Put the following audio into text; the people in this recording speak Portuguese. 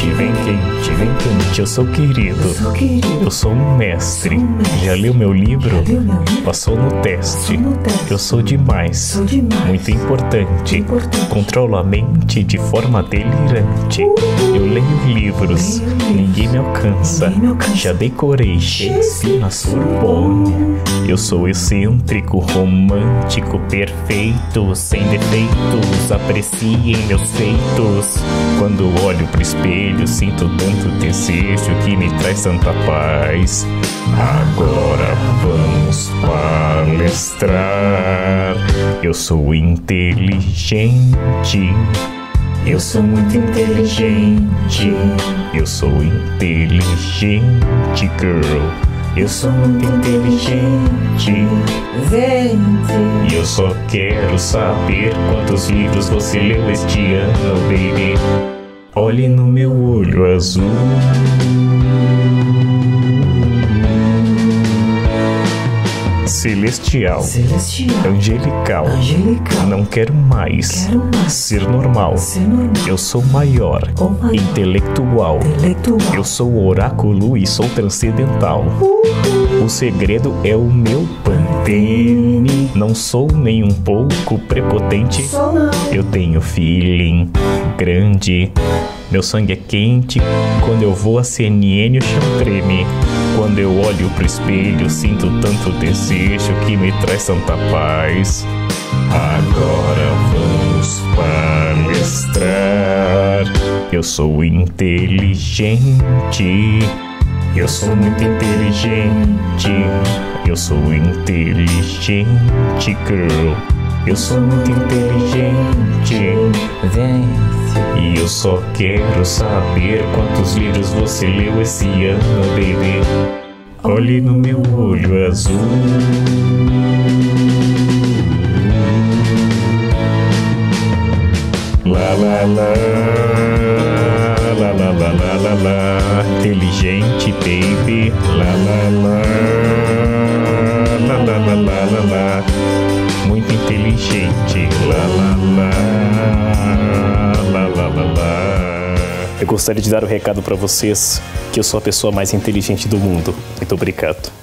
vem quente, eu sou querido. Eu sou um mestre. Já leu meu livro? Passou no teste. Eu sou demais. Muito importante. Controlo a mente de forma delirante. Eu leio livros, ninguém me alcança. Já decorei Shakespeare na Sorbonne. Eu sou excêntrico, romântico, perfeito, sem defeitos. Apreciem meus feitos. Quando olho pro espelho, sinto tanto desejo que me traz tanta paz. Agora vamos palestrar. Eu sou inteligente. Eu sou muito inteligente. Eu sou inteligente, girl. Eu sou muito inteligente. E eu só quero saber quantos livros você leu este ano, baby. Olhe no meu olho azul. Celestial, angelical, não quero mais ser normal. Eu sou maior, intelectual. Eu sou oráculo e sou transcendental. O segredo é o meu Pantene. Não sou nem um pouco prepotente. Eu tenho feeling grande. Meu sangue é quente. Quando eu vou a CNN o chão treme. Quando eu olho pro espelho, sinto tanto desejo que me traz tanta paz. Agora vamos palestrar. Eu sou inteligente. Eu sou muito inteligente. Eu sou inteligente, girl. Eu sou muito inteligente. E eu só quero saber quantos livros você leu esse ano, baby. Olhe no meu olho azul. La la la, la la la la la la. Inteligente, baby. La la la, la la la la la la. Muito inteligente. La la la, la la la la. Eu gostaria de dar o recado para vocês que eu sou a pessoa mais inteligente do mundo. Muito obrigado.